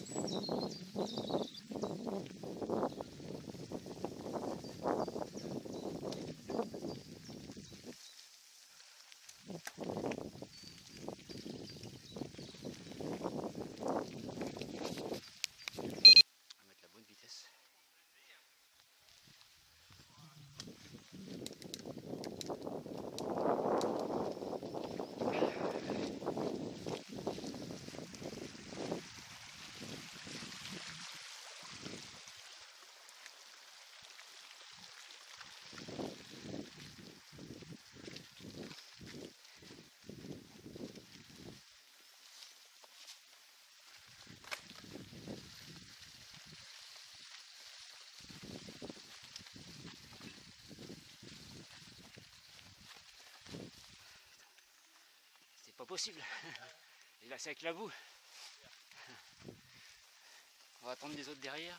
la bonne vitesse. Pas possible. Et là c'est avec la boue. On va attendre les autres derrière.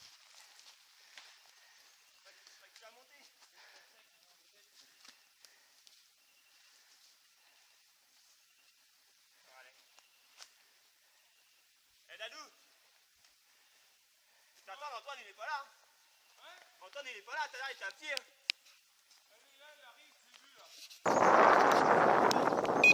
Eh Dadou, t'attends, Antoine il est pas là. Hein? Antoine il est pas là, tout à l'heure il était à pied. Là il arrive, j'ai vu là.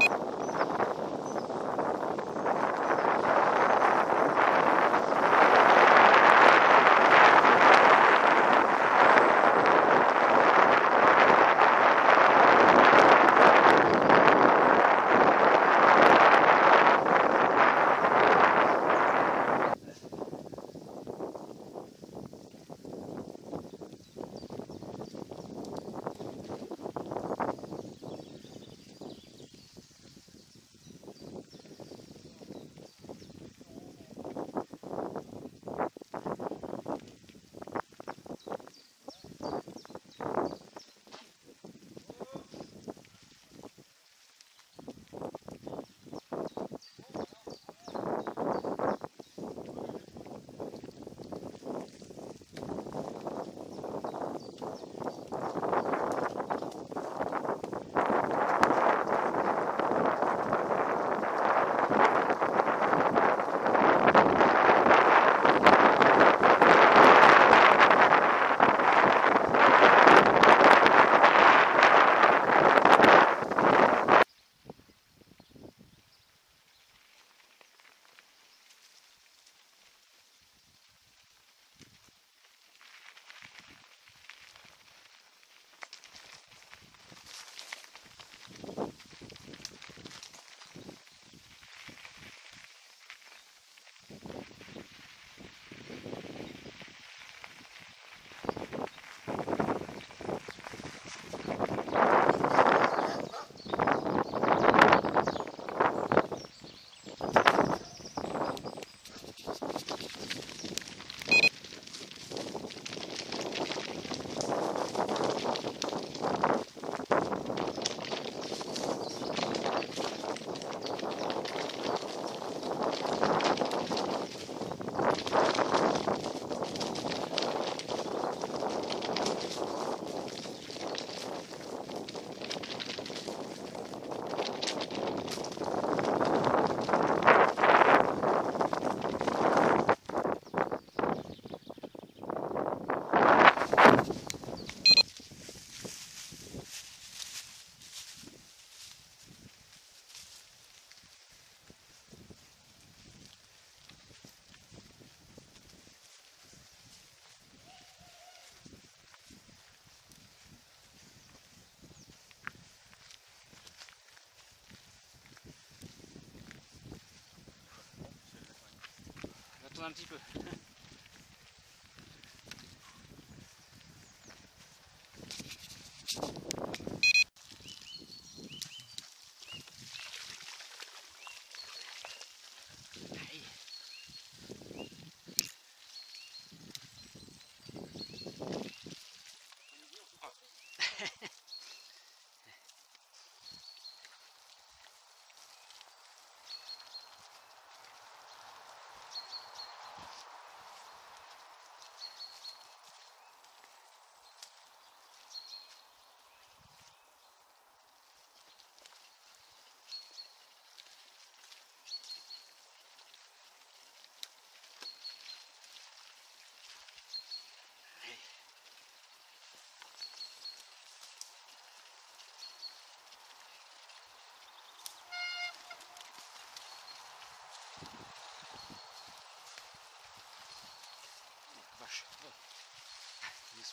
Un petit peu.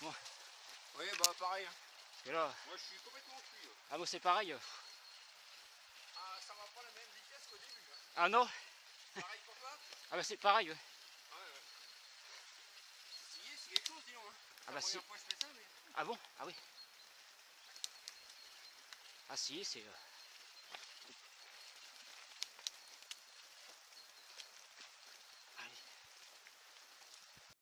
Moi. Oui, bah pareil. Hein. Et là, Moi je suis complètement cuit. ah moi c'est pareil. Ah, ça va pas la même vitesse qu'au début. Hein. Ah non? Pareil pour toi? Ah bah c'est pareil. Ouais. Ouais, ouais. C'est quelque chose, dis donc. Hein. Ah bah C'est si. la première fois que je fais ça, mais. Ah bon? Ah oui. Ah si, c'est...